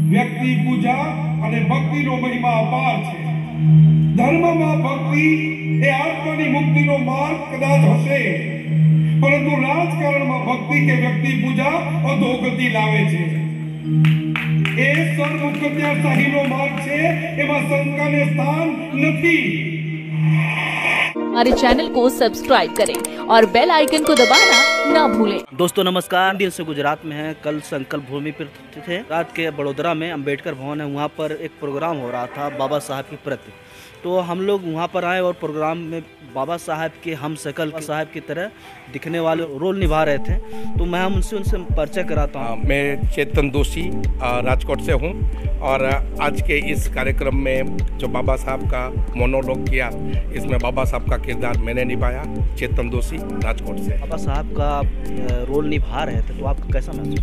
વ્યક્તિ પૂજા અને ભક્તિનો મહિમા અપાર છે। ધર્મમાં ભક્તિ એ આત્માની મુક્તિનો માર્ગ કદાચ હશે, પરંતુ રાજકારણમાં ભક્તિ કે વ્યક્તિ પૂજા અધોગતિ લાવે છે। એ સર્વોપચારશાહીનો માર્ગ છે, એમાં શંકાને સ્થાન નથી। हमारे चैनल को सब्सक्राइब करें और बेल आइकन को दबाना ना भूलें। दोस्तों नमस्कार, दिन से गुजरात में है। कल संकल्प भूमि पर थे। रात के बड़ोदरा में अंबेडकर भवन है, वहाँ पर एक प्रोग्राम हो रहा था बाबा साहब के प्रति। तो हम लोग वहाँ पर आए और प्रोग्राम में बाबा साहब के हम शकल साहब की तरह दिखने वाले रोल निभा रहे थे। तो मैं उनसे परिचय कराता हूँ। मैं चेतन दोषी राजकोट से हूँ और आज के इस कार्यक्रम में जो बाबा साहब का मोनोलॉग किया, इसमें बाबा साहब का किरदार मैंने निभाया। चेतन दोषी राजकोट से। बाबा साहब का रोल निभा रहे थे, तो आपको कैसा महसूस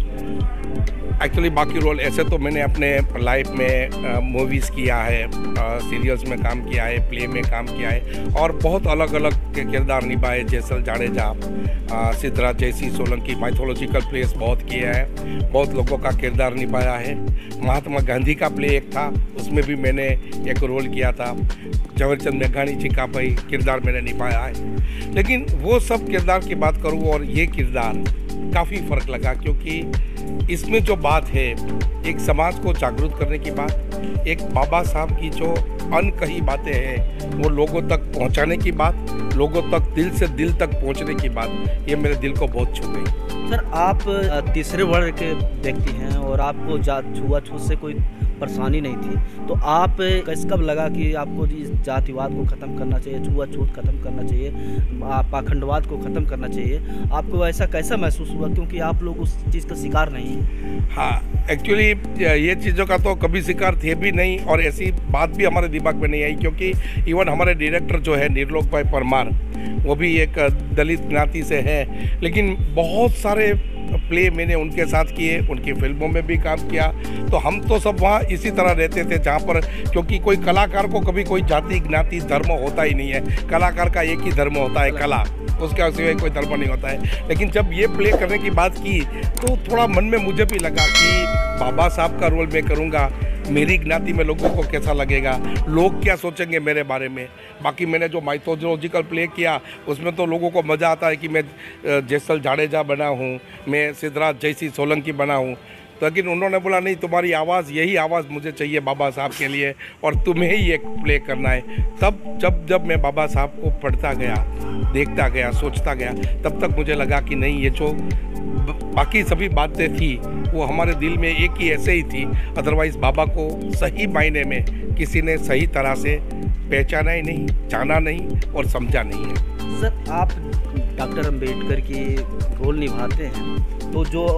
हुआ? एक्चुअली बाकी रोल ऐसे तो मैंने अपने लाइफ में मूवीज़ किया है, सीरियल्स में काम किया है, प्ले में काम किया है और बहुत अलग अलग के किरदार निभाए। जैसल जाडेजा, सिद्धराज जयसिंह सोलंकी, माइथोलॉजिकल प्लेस बहुत किया है, बहुत लोगों का किरदार निभाया है। महात्मा गांधी का प्ले एक था, उसमें भी मैंने एक रोल किया था। झवेरचंद मेघाणी जी का भाई किरदार मैंने निभाया है। लेकिन वो सब किरदार की बात करूँ और ये किरदार काफ़ी फ़र्क लगा, क्योंकि इसमें जो बात है एक समाज को जागरूक करने की बात, एक बाबा साहब की जो अनकही बातें हैं वो लोगों तक पहुंचाने की बात, लोगों तक दिल से दिल तक पहुंचने की बात, ये मेरे दिल को बहुत छू गई। सर, आप तीसरे वर्ग के व्यक्ति हैं और आपको छुआछूत से कोई परेशानी नहीं थी, तो आप कब लगा कि आपको इस जातिवाद को ख़त्म करना चाहिए, छुआछूत ख़त्म करना चाहिए, पाखंडवाद को ख़त्म करना चाहिए? आपको ऐसा कैसा महसूस हुआ, क्योंकि आप लोग उस चीज़ का शिकार नहीं हैं? हाँ, एक्चुअली ये चीज़ों का तो कभी शिकार थे भी नहीं और ऐसी बात भी हमारे दिमाग में नहीं आई, क्योंकि इवन हमारे डायरेक्टर जो है निर्लोक भाई परमार, वो भी एक दलित ज्ञाति से है, लेकिन बहुत सारे प्ले मैंने उनके साथ किए, उनकी फिल्मों में भी काम किया। तो हम तो सब वहाँ इसी तरह रहते थे, जहाँ पर क्योंकि कोई कलाकार को कभी कोई जाति ज्ञाति धर्म होता ही नहीं है। कलाकार का एक ही धर्म होता है, कला, उसके सिवाय कोई धर्म नहीं होता है। लेकिन जब ये प्ले करने की बात की तो थोड़ा मन में मुझे भी लगा कि बाबा साहब का रोल मैं करूँगा, मेरी ज्ञाति में लोगों को कैसा लगेगा, लोग क्या सोचेंगे मेरे बारे में। बाकी मैंने जो माइथोलॉजिकल प्ले किया उसमें तो लोगों को मज़ा आता है कि मैं जैसल जाडेजा बना हूँ, मैं सिद्धराज जयसिंह सोलंकी बना हूँ। तो लेकिन उन्होंने बोला नहीं, तुम्हारी आवाज़, यही आवाज़ मुझे चाहिए बाबा साहब के लिए और तुम्हें ही एक प्ले करना है। तब जब मैं बाबा साहब को पढ़ता गया, देखता गया, सोचता गया, तब तक मुझे लगा कि नहीं, ये जो बाकी सभी बातें थी वो हमारे दिल में एक ही ऐसे ही थी। अदरवाइज़ बाबा को सही मायने में किसी ने सही तरह से पहचाना ही नहीं, जाना नहीं और समझा नहीं है। सर, आप डॉक्टर अंबेडकर की रोल निभाते हैं, तो जो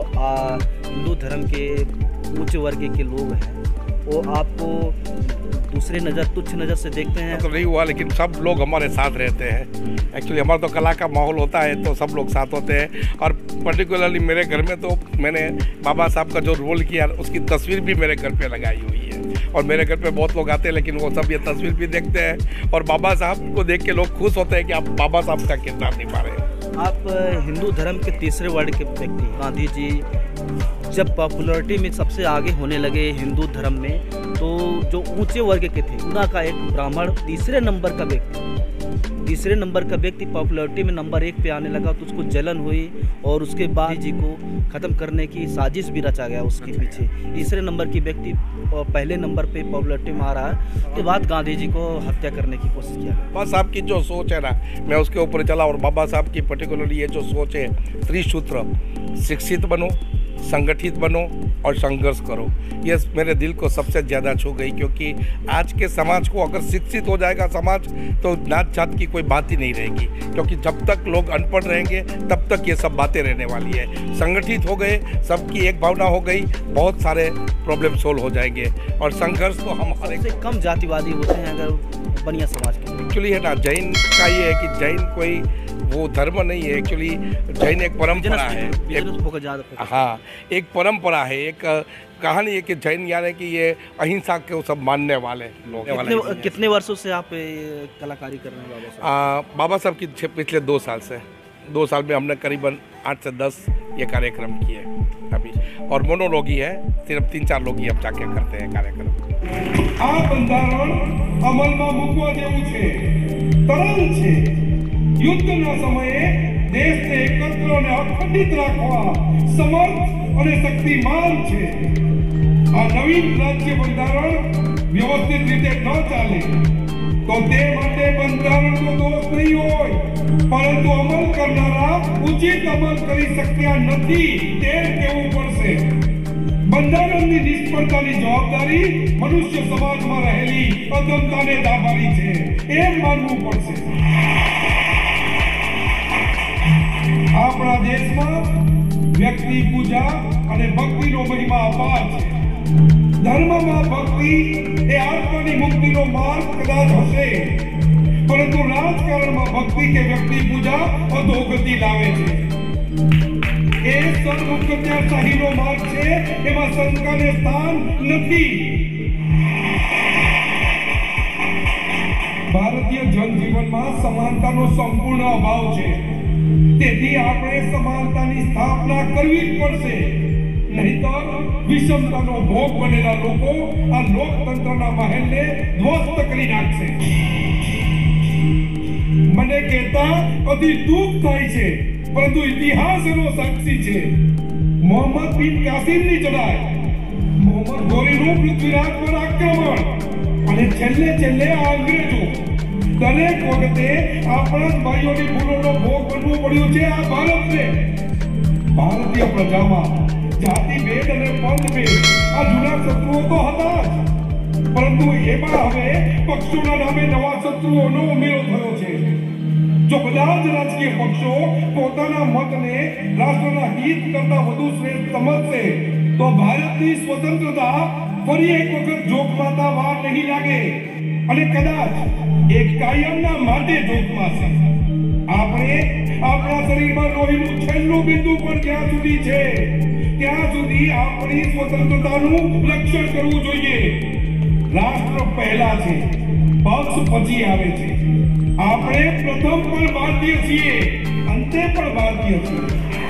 हिंदू धर्म के उच्च वर्ग के लोग हैं वो आपको दूसरे नज़र, तुच्छ नज़र से देखते हैं? तो नहीं हुआ, लेकिन सब लोग हमारे साथ रहते हैं। एक्चुअली हमारा तो कला का माहौल होता है तो सब लोग साथ होते हैं। और पर्टिकुलरली मेरे घर में तो मैंने बाबा साहब का जो रोल किया उसकी तस्वीर भी मेरे घर पे लगाई हुई है और मेरे घर पे बहुत लोग आते हैं, लेकिन वो सब ये तस्वीर भी देखते हैं और बाबा साहब को देख के लोग खुश होते हैं कि आप बाबा साहब का किरदार निभा रहे हैं। आप हिंदू धर्म के तीसरे वर्ग के व्यक्ति, गांधी जी जब पॉपुलरिटी में सबसे आगे होने लगे हिंदू धर्म में, तो जो ऊंचे वर्ग के थे उनका का एक ब्राह्मण तीसरे नंबर का व्यक्ति पॉपुलरिटी में नंबर 1 पे आने लगा, तो उसको जलन हुई और उसके बाद जी को ख़त्म करने की साजिश भी रचा गया उसके पीछे। तीसरे नंबर की व्यक्ति पहले नंबर पे पॉपुलरिटी में आ रहा है, के बाद गांधी जी को हत्या करने की कोशिश किया। बाबा साहब की जो सोच है ना, मैं उसके ऊपर चला और बाबा साहब की पर्टिकुलरली ये जो सोच है, त्रिसूत्र, शिक्षित बनो, संगठित बनो और संघर्ष करो, ये मेरे दिल को सबसे ज़्यादा छू गई। क्योंकि आज के समाज को अगर शिक्षित हो जाएगा समाज तो नात जात की कोई बात ही नहीं रहेगी, क्योंकि जब तक लोग अनपढ़ रहेंगे तब तक ये सब बातें रहने वाली है। संगठित हो गए, सबकी एक भावना हो गई, बहुत सारे प्रॉब्लम सोल्व हो जाएंगे। और संघर्ष तो हम सबसे कम जातिवादी होते हैं अगर बनिया समाज के। एक्चुअली है ना, जैन का ये है कि जैन कोई वो धर्म नहीं है। एक्चुअली जैन एक परंपरा है, हाँ, एक परंपरा है, एक कहानी है कि जैन यानी कि ये अहिंसा के सब मानने वाले लोग। कितने वर्षों से आप कलाकारी कर रहे हैं बाबा साहब? बाबा साहब की पिछले 2 साल से 2 साल में हमने करीबन 8 से 10 ये कार्यक्रम किए अभी, और मोनोलॉग ही है, सिर्फ 3-4 लोग ही हम जाके करते हैं कार्यक्रम। આ બંધારણ અમલમાં મૂકવા જેવું છે, તરલ છે। યુદ્ધના સમયે દેશને એકત્ર અને અખંડિત રાખવા સમર્થ અને શક્તિમાન છે। આ નવીન રાજ્ય બંધારણ વ્યવસ્થિત રીતે ન ચાલે તો તે માટે બંધારણનો દોષ નહીં હોય, પરંતુ અમલ કરનારા ઉચિત અમલ કરી શક્યા નથી તે કહેવું પડશે। બંધારણની નિષ્ફળતાની જવાબદારી મનુષ્ય સમાજમાં રહેલી અદમતાને દાબારી છે એમ માનવું પડશે। આપણા દેશમાં વ્યક્તિ પૂજા અને ભક્તિનો મહિમા અપાર છે। ધર્મમાં ભક્તિ એ આત્માની મુક્તિનો માર્ગ કદાચ હશે, પરંતુ રાજકારણમાં ભક્તિ કે વ્યક્તિ પૂજા અધોગતિ લાવે છે। એ સર્વકન્યાશાહીનો માર્ગ છે, એમાં શંકાને સ્થાન નથી। ભારતીય જનજીવનમાં સમાનતાનો સંપૂર્ણ અભાવ છે, તેથી આપણે સમાનતાની સ્થાપના કરવી જ પડશે, નહીંતર વિષમતાનો ભોગ બનેલા લોકો આ લોકતંત્રના મહેલને ધ્વસ્ત કરી નાખશે। મને કહેતા અતિ દુઃખ થાય છે, પરંતુ ઇતિહાસ એનો સાક્ષી છે। મોહમ્મદ બિન કાસિમની ચડાઈ, મોહમ્મદ ગોરીનું પૃથ્વીરાજ પર આક્રમણ અને છેલ્લે આ અંગ્રેજો, દરેક વખતે આપણા ભાઈઓની ભૂલોનો ભોગ બનવું પડ્યું છે આ ભારતને। ભારતીય પ્રજામાં જાતિભેદ અને પંથભેદ આ જૂના શત્રુઓ તો હતા જ, પરંતુ એમાં હવે પક્ષોના નામે નવા શત્રુઓનો ઉમેરો થયો છે। જો બધા જ રાજકીય પક્ષો પોતાના મતને રાષ્ટ્રના હિત કરતા વધુ શ્રેષ્ઠ સમજશે તો ભારતની સ્વતંત્રતા ફરી એક વખત જોખમાતા વાર નહીં લાગે અને કદાચ એક કાયમના માટે જોખમાશે। આપણે આપણા શરીરમાં લોહીનું છેલ્લું બિંદુ પણ જ્યાં સુધી છે ત્યાં સુધી આપણી સ્વતંત્રતાનું રક્ષણ કરવું જોઈએ। રાષ્ટ્ર પહેલા છે, પક્ષ પછી આવે છે। આપણે પ્રથમ પણ ભારતીય છીએ, અંતે પણ ભારતીય છીએ।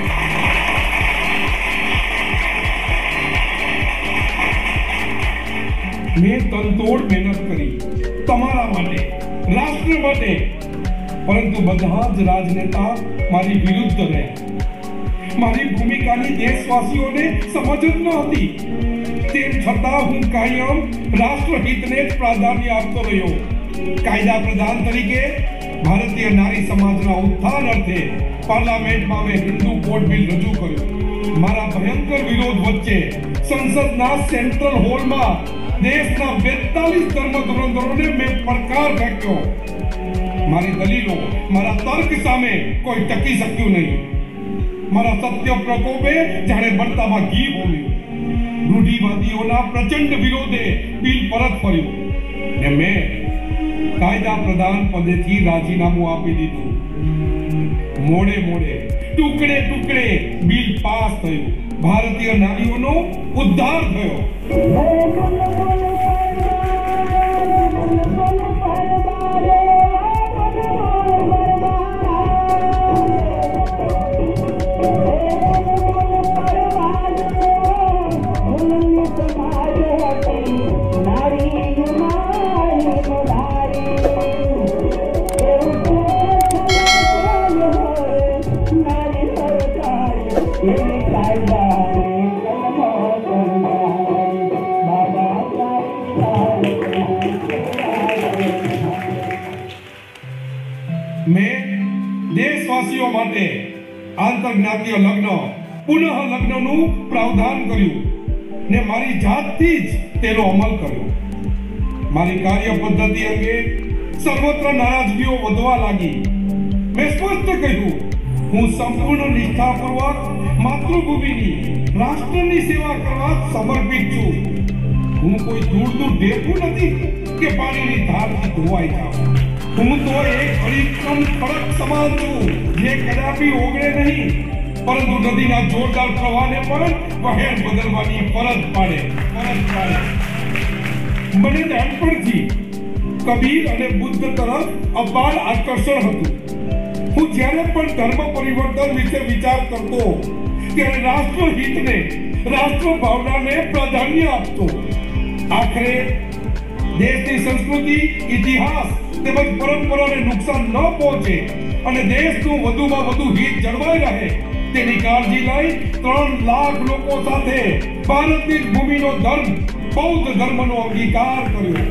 મેં તનતોડ મહેનત કરી તમારા માટે, રાષ્ટ્ર માટે, પરંતુ બધા જ રાજનેતા મારી વિરુદ્ધ રહ્યા। મારી ભૂમિકાની દેશવાસીઓને સમજ જ ન હતી, તેમ છતાં હું કાયમ રાષ્ટ્રહિતને જ પ્રાધાન્ય આપતો રહ્યો। કાયદા પ્રધાન તરીકે ભારતીય નારી સમાજના ઉત્થાન અર્થે પાર્લામેન્ટમાં મેં હિન્દુ કોડ બિલ રજૂ કર્યું। મારા ભયંકર વિરોધ વચ્ચે સંસદના સેન્ટ્રલ હોલમાં દેશના 42 ધર્મ ધુરંધરોને મેં પડકાર ફેંક્યો। મારી દલીલો, મારા તર્ક સામે કોઈ ટકી શક્યું નહીં। મારા સત્ય પ્રકોપે જાણે બળતામાં ઘી હોમ્યું। રૂઢિવાદીઓના પ્રચંડ વિરોધે બિલ પરત ફર્યું ને મેં કાયદા પ્રધાન પદેથી રાજીનામું આપી દીધું। મોડે ટુકડે ટુકડે બિલ પાસ થયું। ભારતીય નારીઓનો ઉદ્ધાર થયો। मैं देशवासीओ माटे आंतरज्ञातीय लग्न पुनः लग्नનું प्रावधान કર્યું ને મારી જાતથી જ તેનો અમલ કર્યો। મારી કાર્ય પદ્ધતિ અંગે સર્વત્ર નારાજગીઓ વધવા લાગી। મેં સ્પષ્ટ કહ્યું, હું સંપૂર્ણ નિષ્ઠાપૂર્વક માતૃભૂમિની, રાષ્ટ્રની સેવા કરવા સમર્પિત છું। હું કોઈ દૂર ઢેકું નથી કે પાણીની ધારથી ધોવાઈ જાઉં। હું તો એક અડીખમ ખડક સમાન છું જે કદાપી ઓગળે નહીં, પરંતુ નદીના જોરદાર પ્રવાહને પણ વહેણ બદલવાની ફરજ પાડે। મને નાનપણથી કબીર અને બુદ્ધ તરફ અપાર આકર્ષણ હતું। હું જ્યારે પણ ધર્મ પરિવર્તન વિશે વિચાર કરતો ત્યારે રાષ્ટ્રહિતને, રાષ્ટ્ર ભાવનાને પ્રાધાન્ય આપતો. આખરે દેશની સંસ્કૃતિ, ઇતિહાસ તેમજ પરંપરાને નુકસાન ન પહોંચે અને દેશનું વધુમાં વધુ હિત જળવાઈ રહે તેની કાળજી લઈ 3 લાખ લોકો સાથે ભારતની ભૂમિનો ધર્મ, બૌદ્ધ ધર્મનો અંગીકાર કર્યો.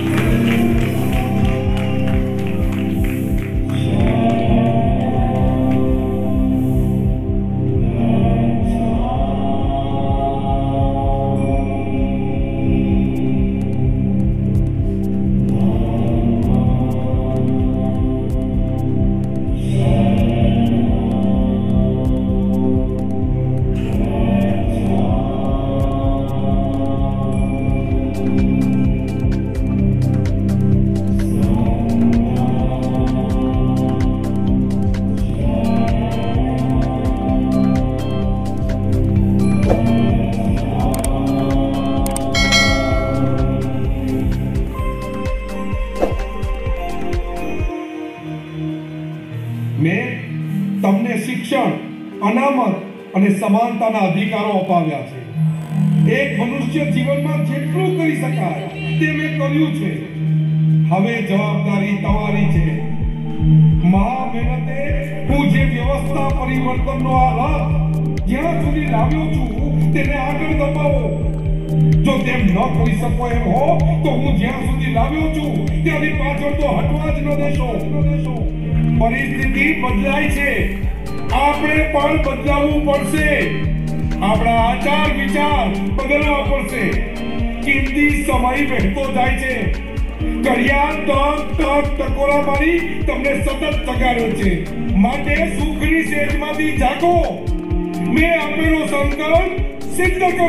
મેં તમને શિક્ષણ, અનામત અને સમાનતાના અધિકારો અપાવ્યા છે. એક મનુષ્ય જીવનમાં જેટલું કરી શકાય તે મેં કર્યું છે. હવે જવાબદારી તમારી છે. મહા મહેનતે હું જે વ્યવસ્થા પરિવર્તનનો આ રથ જ્યાં સુધી લાવ્યો છું તેને આગળ દબાવો. જો તેમ ન કરી શકો એમ હો તો હું જ્યાં સુધી લાવ્યો છું ત્યાંની પાછળ તો હટવા જ ન દેશો. પરિસ્થિતિ બદલાય છે, આપણે પણ બદલાવવું પડશે. આપણા આચાર વિચાર બદલવા પડશે. કિંમતી સમય વહેતો જાય છે. ઘડિયાળ ટકોરા મારી તમને સતત જગાડ્યો છે. માટે સુખની સેજમાંથી જાગો. મેં આપેલો સંકલ્પ સિદ્ધ કરો.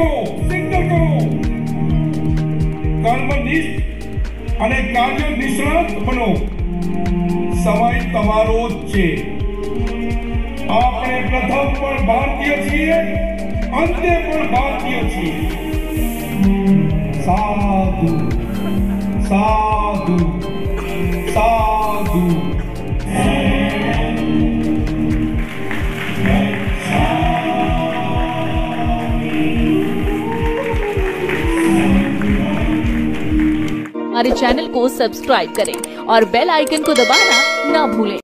કર્મનિષ્ઠ અને કાર્ય નિષ્ણાત બનો. સમય તમારો જ છે. આપણે પ્રથમ પણ ભારતીય છીએ, અંતે પણ ભારતીય છીએ. સાધુ સાધુ સાધુ. हमारे चैनल को सब्सक्राइब करें और बेल आइकन को दबाना ना भूलें।